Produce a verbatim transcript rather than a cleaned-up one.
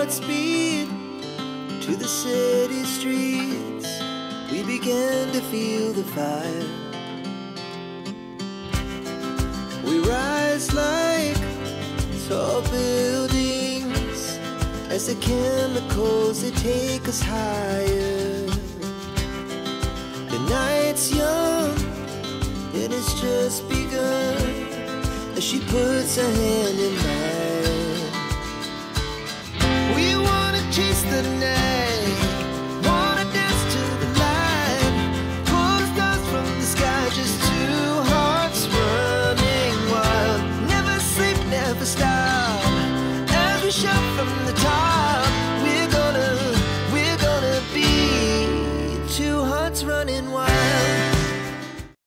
Godspeed to the city streets. We began to feel the fire. We rise like tall buildings as the chemicals, they take us higher. The night's young, it has just begun, as she puts her hand in mine. We wanna chase the night.